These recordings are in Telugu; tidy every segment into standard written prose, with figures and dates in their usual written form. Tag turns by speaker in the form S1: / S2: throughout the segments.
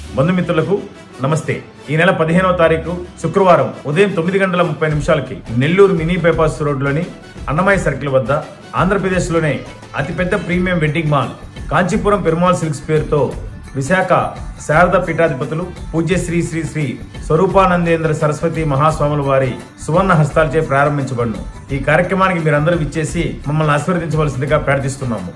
S1: బంధుమిత్రులకు నమస్తే. ఈ నెల 15వ తారీఖు శుక్రవారం ఉదయం 9:30 నెల్లూరు మినీ బైపాస్ రోడ్లోని అన్నమయ్య సర్కిల్ వద్ద ఆంధ్రప్రదేశ్లోనే అతిపెద్ద premium wedding mall Kanchipuram Perumal silks పేరుతో విశాఖ శారద పీఠాధిపతులు పూజ్య శ్రీ శ్రీ శ్రీ స్వరూపానందేంద్ర సరస్వతి మహాస్వాముల వారి సువర్ణ హస్తాలచే ప్రారంభించబడును. ఈ కార్యక్రమానికి మీరందరూ విచ్చేసి మమ్మల్ని ఆశీర్వదించవలసిందిగా ప్రార్థిస్తున్నాము.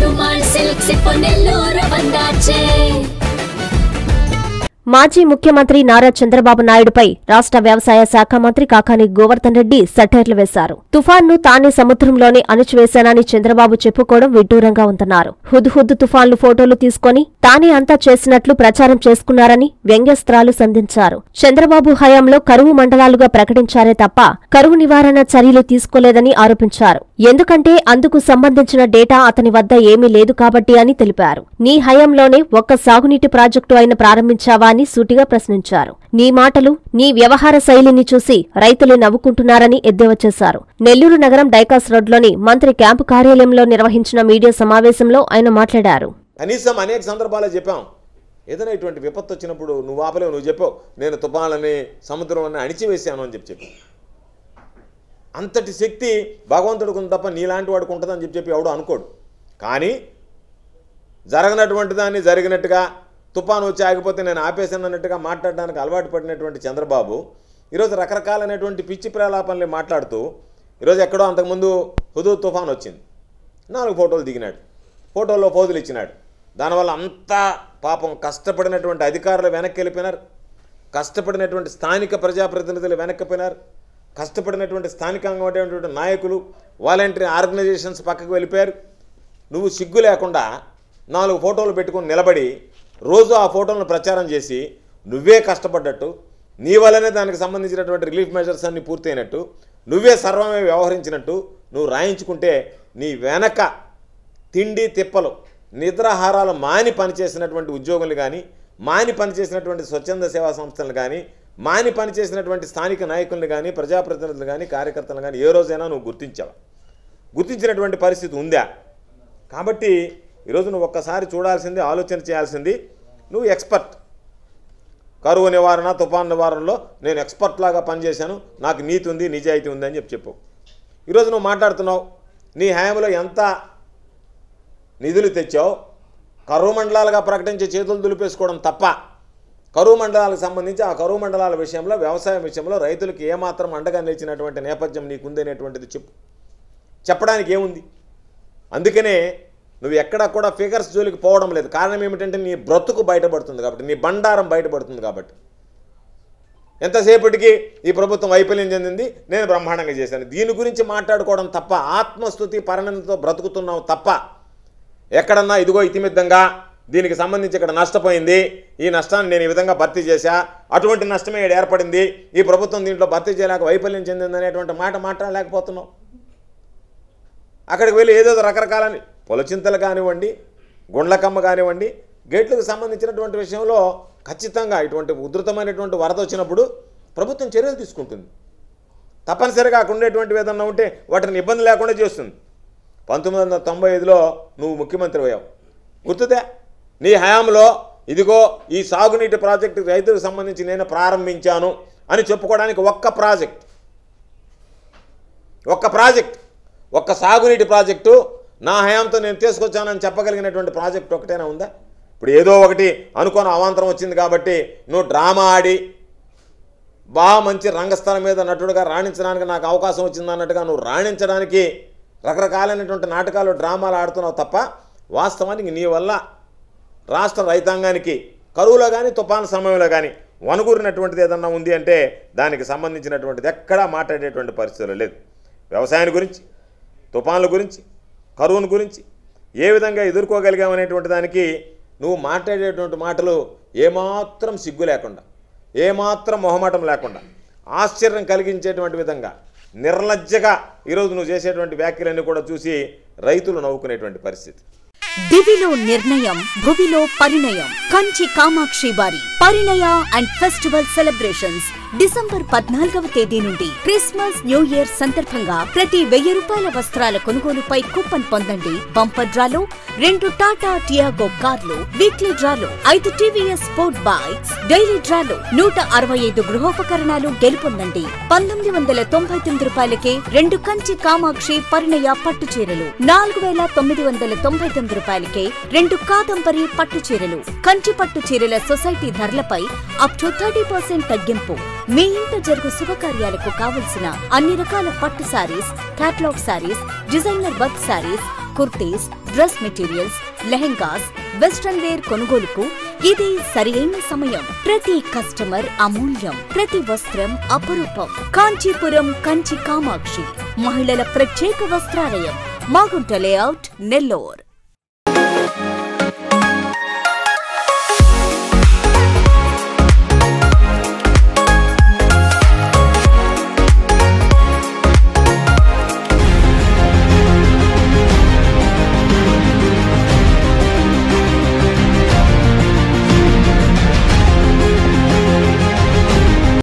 S2: మాజీ ముఖ్యమంత్రి నారా చంద్రబాబు నాయుడుపై రాష్ట్ర వ్యవసాయ శాఖ మంత్రి కాకాని గోవర్ధన్ రెడ్డి సెటైర్లు వేశారు. తుఫాన్ను తానే సముద్రంలోనే అణిచివేశానని చంద్రబాబు చెప్పుకోవడం విడ్డూరంగా ఉందన్నారు. హుద్హుద్ తుఫాన్లు ఫోటోలు తీసుకుని తానే అంతా చేసినట్లు ప్రచారం చేసుకున్నారని వ్యంగ్యాస్త్రాలు సంధించారు. చంద్రబాబు హయాంలో కరువు మండలాలుగా ప్రకటించారే తప్ప కరువు నివారణ చర్యలు తీసుకోలేదని ఆరోపించారు. ఎందుకంటే అందుకు సంబంధించిన డేటా అతని వద్ద ఏమీ లేదు కాబట్టి అని తెలిపారు. నీ హయాంలోనే ఒక్క సాగునీటి ప్రాజెక్టు అయిన ప్రారంభించావా అని సూటిగా ప్రశ్నించారు. నీ మాటలు, నీ వ్యవహార శైలిని చూసి రైతులు నవ్వుకుంటున్నారని ఎద్దేవా చేశారు. నెల్లూరు నగరం డైకాస్ రోడ్లోని మంత్రి క్యాంపు కార్యాలయంలో నిర్వహించిన మీడియా సమావేశంలో ఆయన మాట్లాడారు.
S3: కనీసం అనేక సందర్భాల్లో చెప్పాం, ఏదైనా ఇటువంటి విపత్తు వచ్చినప్పుడు నువ్వు ఆపలేవు, నువ్వు చెప్పావు నేను తుఫాన్లని సముద్రంలోనే అణిచివేశాను అని చెప్పి అంతటి శక్తి భగవంతుడికి ఉంది తప్ప నీలాంటి వాడికి ఉంటుందని చెప్పి ఎవడు అనుకోడు. కానీ జరగనటువంటి దాన్ని జరిగినట్టుగా, తుఫాను వచ్చి ఆగిపోతే నేను ఆపేశాను అన్నట్టుగా మాట్లాడడానికి అలవాటు పడినటువంటి చంద్రబాబు ఈరోజు రకరకాలైనటువంటి పిచ్చి ప్రలాపనలు మాట్లాడుతూ ఈరోజు ఎక్కడో అంతకుముందు హుదూద్ తుఫాన్ వచ్చింది, 4 ఫోటోలు దిగినాడు, ఫోటోల్లో పోజులు ఇచ్చినాడు. దానివల్ల అంతా పాపం కష్టపడినటువంటి అధికారులు వెనక్కి వెళ్ళిపోయినారు, కష్టపడినటువంటి స్థానిక ప్రజాప్రతినిధులు వెనక్కిపోయినారు, కష్టపడినటువంటి స్థానికంగా ఉండేటువంటి నాయకులు, వాలంటరీ ఆర్గనైజేషన్స్ పక్కకు వెళ్ళిపోయారు. నువ్వు సిగ్గు లేకుండా 4 ఫోటోలు పెట్టుకుని నిలబడి రోజు ఆ ఫోటోలను ప్రచారం చేసి నువ్వే కష్టపడ్డట్టు, నీ వల్లనే దానికి సంబంధించినటువంటి రిలీఫ్ మెజర్స్ అన్నీ పూర్తయినట్టు, నువ్వే సర్వమే వ్యవహరించినట్టు నువ్వు రాయించుకుంటే నీ వెనక తిండి తిప్పలు నిద్రాహారాలు మాని పనిచేసినటువంటి ఉద్యోగులు కానీ, మాని పనిచేసినటువంటి స్వచ్ఛంద సేవా సంస్థలు కానీ, మాని పనిచేసినటువంటి స్థానిక నాయకులను కానీ, ప్రజాప్రతినిధులు కానీ, కార్యకర్తలు కానీ ఏ రోజైనా నువ్వు గుర్తించావా? గుర్తించినటువంటి పరిస్థితి ఉందా? కాబట్టి ఈరోజు నువ్వు ఒక్కసారి చూడాల్సింది, ఆలోచన చేయాల్సింది, నువ్వు ఎక్స్పర్ట్ కరువు నివారణ, తుఫాన్ నివారణలో నేను ఎక్స్పర్ట్ లాగా పనిచేశాను, నాకు నీతి ఉంది, నిజాయితీ ఉంది అని చెప్పావు. ఈరోజు నువ్వు మాట్లాడుతున్నావు, నీ హయాంలో ఎంత నిధులు తెచ్చావు, కరువు మండలాలుగా ప్రకటించి చేతులు దులిపేసుకోవడం తప్ప కరువు మండలాలకు సంబంధించి ఆ కరువు మండలాల విషయంలో, వ్యవసాయం విషయంలో రైతులకు ఏమాత్రం అండగా నిలిచినటువంటి నేపథ్యం నీకుందనేటువంటిది చెప్పడానికి ఏముంది? అందుకనే నువ్వు ఎక్కడా కూడా ఫిగర్స్ జోలికి పోవడం లేదు. కారణం ఏమిటంటే నీ బ్రతుకు బయటపడుతుంది కాబట్టి, నీ బండారం బయటపడుతుంది కాబట్టి. ఎంతసేపటికి ఈ ప్రభుత్వం వైఫల్యం చెందింది, నేను బ్రహ్మాండంగా చేశాను, దీని గురించి మాట్లాడుకోవడం తప్ప, ఆత్మస్తుతి పరిణతితో బ్రతుకుతున్నావు తప్ప ఎక్కడన్నా ఇదిగో ఇతిమిద్దంగా దీనికి సంబంధించి ఇక్కడ నష్టపోయింది, ఈ నష్టాన్ని నేను ఈ విధంగా భర్తీ చేశా, అటువంటి నష్టమే ఇక్కడ ఏర్పడింది, ఈ ప్రభుత్వం దీంట్లో భర్తీ చేయలేక వైఫల్యం చెందింది అనేటువంటి మాట మాట్లాడలేకపోతున్నావు. అక్కడికి వెళ్ళి ఏదో రకరకాలని పొలచింతలు కానివ్వండి, గుండ్లకమ్మ కానివ్వండి, గేట్లకు సంబంధించినటువంటి విషయంలో ఖచ్చితంగా ఇటువంటి ఉధృతమైనటువంటి వరద వచ్చినప్పుడు ప్రభుత్వం చర్యలు తీసుకుంటుంది. తప్పనిసరిగా అక్కడ ఉండేటువంటి ఏదన్నా ఉంటే వాటిని ఇబ్బంది లేకుండా చేస్తుంది. 1995లో నువ్వు ముఖ్యమంత్రి అయ్యావు, గుర్తుదే? నీ హయాంలో ఇదిగో ఈ సాగునీటి ప్రాజెక్టు రైతులకు సంబంధించి నేను ప్రారంభించాను అని చెప్పుకోవడానికి ఒక్క సాగునీటి ప్రాజెక్టు నా హయాంతో నేను తీసుకొచ్చానని చెప్పగలిగినటువంటి ప్రాజెక్ట్ ఒకటైనా ఉందా? ఇప్పుడు ఏదో ఒకటి అనుకోని అవాంతరం వచ్చింది కాబట్టి నువ్వు డ్రామా ఆడి బాగా మంచి రంగస్థలం మీద నటుడుగా రాణించడానికి నాకు అవకాశం వచ్చింది అన్నట్టుగా నువ్వు రాణించడానికి రకరకాలైనటువంటి నాటకాలు, డ్రామాలు ఆడుతున్నావు తప్ప వాస్తవానికి నీ వల్ల రాష్ట్ర రైతాంగానికి కరువులో కానీ, తుఫాను సమయంలో కానీ వనుగూరినటువంటిది ఏదన్నా ఉంది అంటే దానికి సంబంధించినటువంటిది ఎక్కడా మాట్లాడేటువంటి పరిస్థితులు లేదు. వ్యవసాయాన్ని గురించి, తుఫాన్ల గురించి, కరువును గురించి ఏ విధంగా ఎదుర్కోగలిగామనేటువంటి దానికి నువ్వు మాట్లాడేటువంటి మాటలు ఏమాత్రం సిగ్గు లేకుండా, ఏమాత్రం మొహమాటం లేకుండా, ఆశ్చర్యం కలిగించేటువంటి విధంగా నిర్లజ్జగా ఈరోజు నువ్వు చేసేటువంటి వ్యాఖ్యలన్నీ కూడా చూసి రైతులు నవ్వుకునేటువంటి పరిస్థితి.
S4: దివిలో నిర్ణయం, భువిలో పరిణయం. కంచి కామాక్షి వారి పరిణయ అండ్ ఫెస్టివల్ సెలబ్రేషన్స్ డిసెంబర్ 14వ తేదీ నుండి క్రిస్మస్ న్యూ ఇయర్ సందర్భంగా ప్రతి 1000 రూపాయల వస్త్రాల కొనుగోలుపై కూపన్ పొందండి. బంపర్ డ్రాలో 2 టాటా టియాగో కార్లు, వీక్లీ డ్రాలో 5 టీవీఎస్ స్పోర్ట్ బైక్స్, డైలీ డ్రాలో 165 గృహోపకరణాలు గెలుపొందండి. 1999 రూపాయలకే 2 కంచి కామాక్షి పరిణయ పట్టు చీరలు, 4999 రూపాయలకే 2 కాదంబరి పట్టు చీరలు. కంచి పట్టు చీరల సొసైటీ ధరలపై అప్ టు 30% తగ్గింపు. మీ ఇంట జరుగు శుభకార్యాలకు కావలసిన అన్ని రకాల పట్టు saris, catalogue saris, designer work saris, kurtis, dress materials, lehengas, western wear కొనుగోలుకు ఇది సరైన సమయం. ప్రతి కస్టమర్ అమూల్యం, ప్రతి వస్త్రం అపురూపం. కాంచీపురం కంచి కామాక్షి మహిళల ప్రత్యేక వస్త్రాలయం, మాగుంట లేఅవుట్, నెల్లూరు.